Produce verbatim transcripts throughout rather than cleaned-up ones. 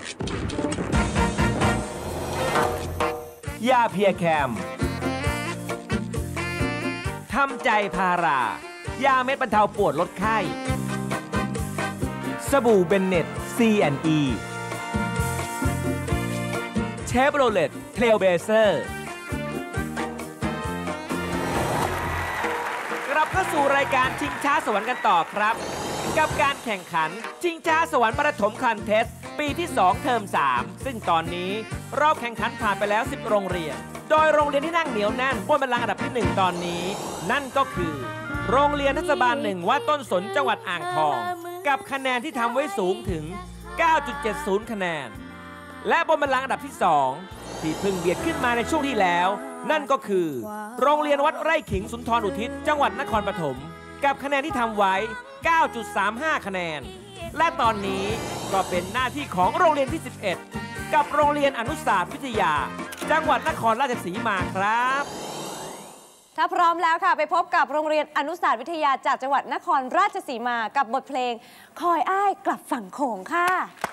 ยาเพียแคมทำใจพารายาเม็ดบรรเทาปวดลดไข้สบู่เบนเน็ต ซี แอนด์ อี เชฟโรเลตเทรลเบเซอร์กลับเข้าสู่รายการชิงช้าสวรรค์กันต่อครับกับการแข่งขันชิงช้าสวรรค์ประถมคอนเทสต์ปีที่สองเทอมสามซึ่งตอนนี้รอบแข่งขันผ่านไปแล้วสิบโรงเรียนโดยโรงเรียนที่นั่งเหนียวแน่นบนบัลลังก์อันดับที่หนึ่งตอนนี้นั่นก็คือโรงเรียนเทศบาลหนึ่งวัดต้นสนจังหวัดอ่างทองกับคะแนนที่ทำไว้สูงถึง เก้าจุดเจ็ดศูนย์ คะแนนและบนบัลลังก์อันดับที่สองที่เพิ่งเบียดขึ้นมาในช่วงที่แล้วนั่นก็คือโรงเรียนวัดไร่ขิงสุนทรอุทิศจังหวัดนครปฐมกับคะแนนที่ทำไว้ เก้าจุดสามห้า คะแนนและตอนนี้ก็เป็นหน้าที่ของโรงเรียนที่สิบเอ็ดกับโรงเรียนอนุศาสตร์วิทยาจังหวัดนครราชสีมาครับถ้าพร้อมแล้วค่ะไปพบกับโรงเรียนอนุศาสตร์วิทยาจากจังหวัดนครราชสีมากับบทเพลงคอยอ้ายกลับฝั่งโขงค่ะ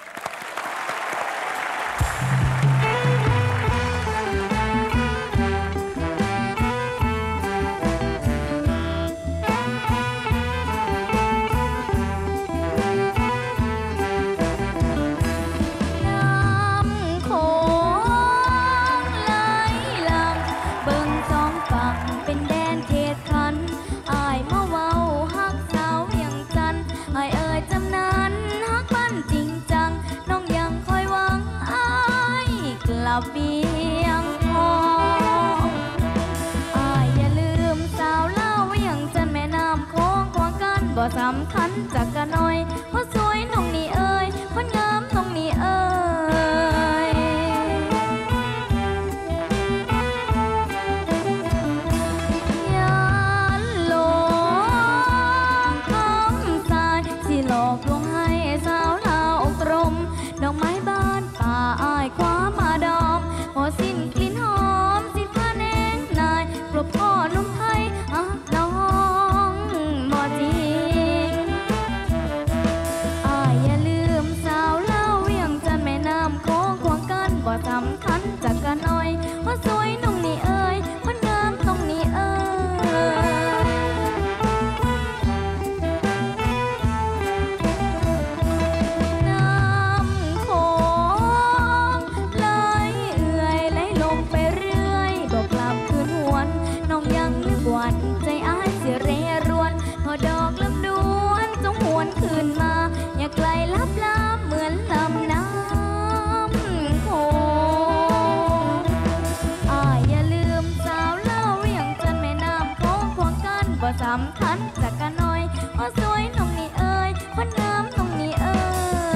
เบียงทองอ้ายอย่าลืมสาวเล่าอย่างจันแม่น้ำโค้งควงกันบ่สำคัญจักกะน้อยเพราะสวยน้องนี่เอ้ยคนงามน้องนี่เอ้ยยันหลงคำสายสิหลอกลวงให้สาวลาวอกตรมดอกไม้บ้านป่าอ้ายคว้ามาดอมพอสิ้นกลิ่นหอมสิ้นผ้าแนงนายปลุกพ่อนุ่มไทยอ่ะน้องบ่จริงอ้ายอย่าลืมสาวเล่าเวียงจันแม่น้ำโค้งควงกันบ่สำคัญจักกะน้อยเพราะสวยน้องนี่เอ้ยคนงามน้องนี่เอ้ยวันใจอ้ายสิเรรวนพอดอกลำดวนจงหวนคืนมาอย่าไกลลับลาเหมือนลำน้ำโขงอ้ายอย่าลืมสาวเล่าเวียงจันแม่น้ำโขงควงกันบ่สำคัญจักกะน้อยเพราะสวยน้องนี่เอ้ยคนงามน้องนี่เอ้ย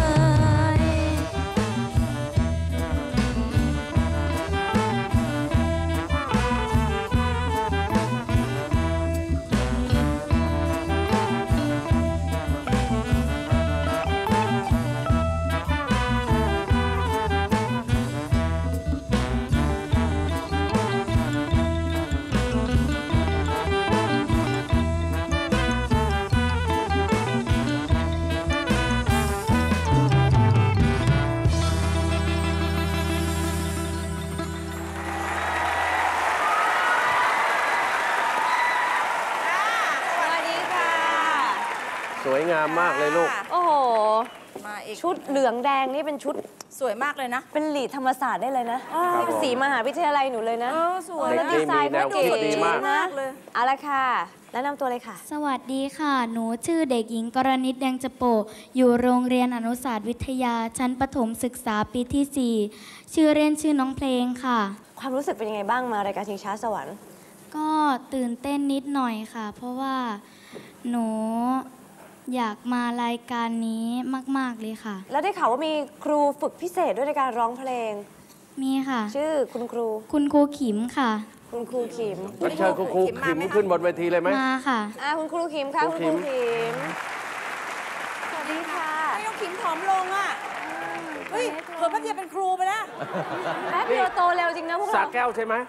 สวยงามมากเลยลูกโอ้โหมาอีกชุดเหลืองแดงนี่เป็นชุดสวยมากเลยนะเป็นหลีดธรรมศาสตร์ได้เลยนะนี่เป็นสีมหาวิทยาลัยหนูเลยนะสวยแล้วดีไซน์ก็เก๋มากเลยเอาละค่ะแล้วนำตัวเลยค่ะสวัสดีค่ะหนูชื่อเด็กหญิงกรณิตแดงจโปอยู่โรงเรียนอนุศาสตร์วิทยาชั้นประถมศึกษาปีที่สี่ชื่อเล่นชื่อน้องเพลงค่ะความรู้สึกเป็นยังไงบ้างมารายการชิงช้าสวรรค์ก็ตื่นเต้นนิดหน่อยค่ะเพราะว่าหนูอยากมารายการนี้มากๆเลยค่ะแล้วได้ข่าวว่ามีครูฝึกพิเศษด้วยในการร้องเพลงมีค่ะชื่อคุณครูคุณครูขิมค่ะคุณครูขิมเชิญคุณครูขิมขึ้นบนเวทีเลยไหมมาค่ะอ่าคุณครูขิมค่ะคุณครูขิมสวัสดีค่ะไม่ต้องขิมผอมลงอ่ะเฮ้ยเผื่อแป๊บเดียวเป็นครูไปแล้วแป๊บเดียวโตเร็วจริงนะพวกเราสาแก้วใช่ไหม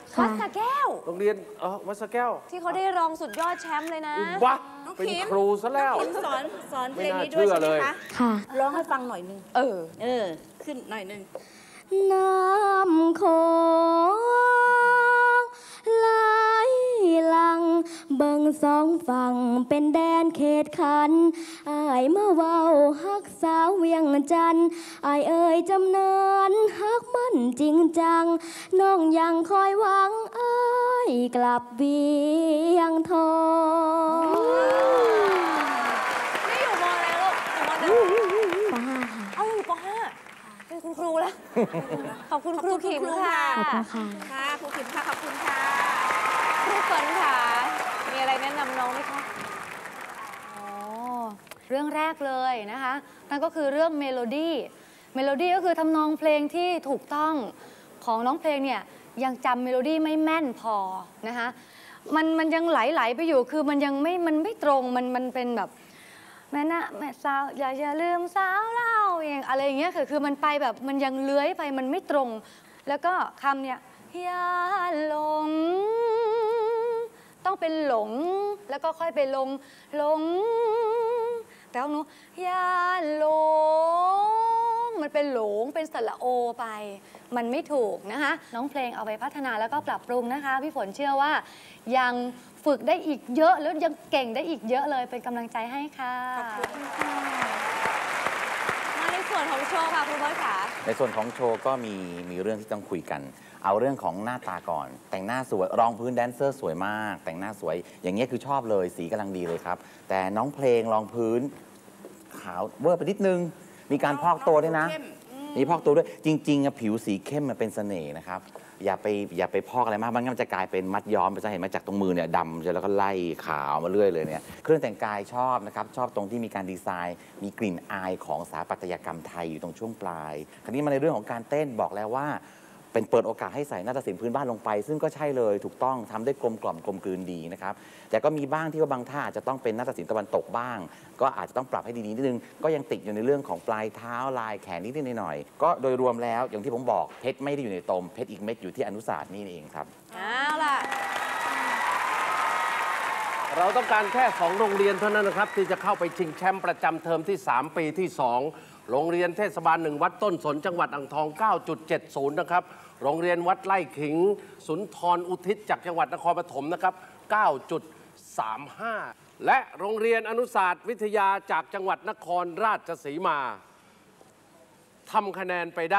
วัดสระแก้วโรงเรียนเออวัดสระแก้วที่เขาได้รองสุดยอดแชมป์เลยนะวะน้องเป็นคิมครูซะแล้วน้องคิมสอนสอนเพไม่ลงน่านี้ด้วยเชื่อใช่ไหเลมยคะค่ะร้องให้ฟังหน่อยหนึงเออเออ ขึ้นหน่อยหนึงน้ำโขงไหลหลัง เบิ่งสองฝั่งเป็นแดนเขตขันอายมาเว้าฮักสาวเวียงจันทน์อายเอ่ยจำเนินฮักมันจริงจัง น้องยังคอยหวังอายกลับเวียงทองนี่อยู่มอะไรลูกอยู่มหนึ่งปห้าค่ะเอาอยู่ปห้าเป็นคุณครูแล้ว ขอบคุณครูขิมค่ะขอบคุณค่ะค่ะครูขิมค่ะ ขอบคุณค่ะครูฝนค่ะ มีอะไรแนะนำน้องไหมคะอ๋อเรื่องแรกเลยนะคะ นั่นก็คือเรื่องเมโลดี้ เมโลดี้ก็คือทำนองเพลงที่ถูกต้องของน้องเพลงเนี่ยยังจำเมโลดี้ไม่แม่นพอนะคะ มันมันยังไหลๆไปอยู่ คือมันยังไม่ มันไม่ตรง มันมันเป็นแบบแม่นะแม่สาวอย่าอย่าลืมสาวเล่าอย่างอะไรอย่างเงี้ยคือคือมันไปแบบมันยังเลื้อยไปมันไม่ตรง แล้วก็คำเนี่ยอย่าหลง ต้องเป็นหลงแล้วก็ค่อยไปลงหลง แต่ของหนูอย่าหลงมันเป็นหลงเป็นสระโอไป มันไม่ถูกนะคะ น้องเพลงเอาไปพัฒนาแล้วก็ปรับปรุงนะคะ พี่ฝนเชื่อว่ายังฝึกได้อีกเยอะแล้วยังเก่งได้อีกเยอะเลยเป็นกำลังใจให้ค่ะขอบคุณค่ะมาในส่วนของโชว์ค่ะครูบอยค่ะในส่วนของโชว์ก็มีมีเรื่องที่ต้องคุยกัน เอาเรื่องของหน้าตาก่อน แต่งหน้าสวยรองพื้นแดนเซอร์สวยมาก แต่งหน้าสวย อย่างเงี้ยคือชอบเลยสีกำลังดีเลยครับ แต่น้องเพลงรองพื้นขาวเวอร์ไปนิดนึง มีการพอกตัวด้วยนะ มีพอกตัวด้วยจริงๆอะผิวสีเข้มมันเป็นเสน่ห์นะครับอย่าไปอย่าไปพอกอะไรมากมันมันจะกลายเป็นมัดย้อมไปจะเห็นมาจากตรงมือเนี่ยดำแล้วก็ไล่ขาวมาเรื่อยเลยเนี่ยเครื่องแต่งกายชอบนะครับชอบตรงที่มีการดีไซน์ มีกลิ่นอายของสถาปัตยกรรมไทยอยู่ตรงช่วงปลาย คราวนี้มาในเรื่องของการเต้นบอกแล้วว่า เป็นเปิดโอกาสให้ใส่นาฏศิลป์พื้นบ้านลงไป ซึ่งก็ใช่เลยถูกต้องทำได้กลมกล่อมกลมกลืนดีนะครับแต่ก็มีบ้างที่ว่าบางท่าอาจจะต้องเป็นนาฏศิลป์ตะวันตกบ้าง ก็อาจจะต้องปรับให้ดีๆนิดนึงก็ยังติดอยู่ในเรื่องของปลายเท้าลายแขนนิดๆหน่อยๆก็โดยรวมแล้วอย่างที่ผมบอกเพชรไม่ได้อยู่ในตมเพชรอีกเม็ดอยู่ที่อนุศาสตร์นี่เองครับเอาล่ะเราต้องการแค่สองโรงเรียนเท่านั้นนะครับ ที่จะเข้าไปชิงแชมป์ประจำเทอมที่ สาม ปีที่ สอง โรงเรียนเทศบาลหนึ่งวัดต้นสนจังหวัดอ่างทอง เก้าจุดเจ็ดศูนย์ นะครับ โรงเรียนวัดไร่ขิง สุนทรอุทิศจากจังหวัดนครปฐมนะครับ เก้าจุดสามห้า และโรงเรียนอนุศาสตร์วิทยาจากจังหวัดนครราชสีมาทำคะแนนไปได้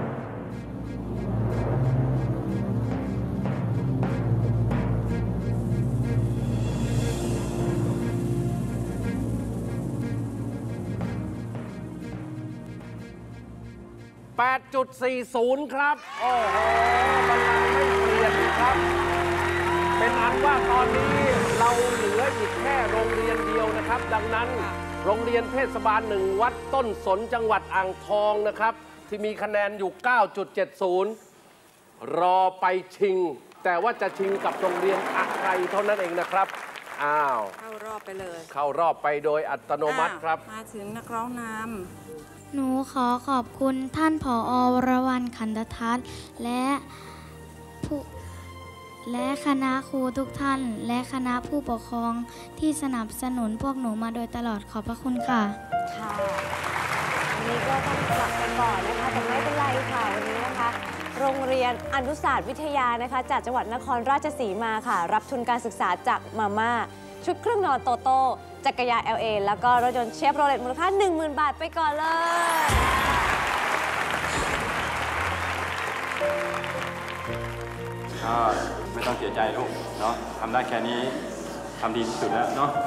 แปดจุดสี่ศูนย์ ครับ โอ้โหบัลลังก์ไม่เปลี่ยนครับ เป็นอันว่าตอนนี้เราเหลืออีกแค่โรงเรียนเดียวนะครับ ดังนั้นโรงเรียนเทศบาลหนึ่งวัดต้นสนจังหวัดอ่างทองนะครับ ที่มีคะแนนอยู่ เก้าจุดเจ็ดศูนย์ รอไปชิง แต่ว่าจะชิงกับโรงเรียนอะไรเท่านั้นเองนะครับ อ้าวเข้ารอบไปเลยเข้ารอบไปโดยอัตโนมัติครับอ่ะมาถึงนักร้องนำหนูขอขอบคุณท่านผอวรวรรณขันธทัศน์และผู้และคณะครูทุกท่าน และคณะผู้ปกครองที่สนับสนุนพวกหนูมาโดยตลอดขอบพระคุณค่ะค่ะวันนี้ก็ต้องกลับไปก่อนนะคะแต่ไม่เป็นไรค่ะวันนี้นะคะ โรงเรียนอนุศาสตร์วิทยานะคะจากจังหวัดนครราชสีมาค่ะ รับทุนการศึกษาจากมาม่าชุดเครื่องนอนโตโต้จักรยาน แอล เอ แล้วก็รถยนต์เชฟโรเลตมูลค่า หนึ่งหมื่น บาทไปก่อนเลยก็ไม่ต้องเสียใจลูกเนาะทำได้แค่นี้ทำดีที่สุดแล้วเนาะ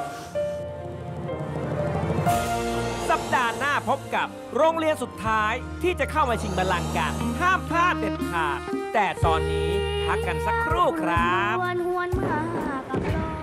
สัปดาห์หน้าพบกับโรงเรียนสุดท้ายที่จะเข้ามาชิงบัลลังก์กัน ห้ามพลาดเด็ดขาด แต่ตอนนี้พักกันสักครู่ครับหวนหวนมากับโลก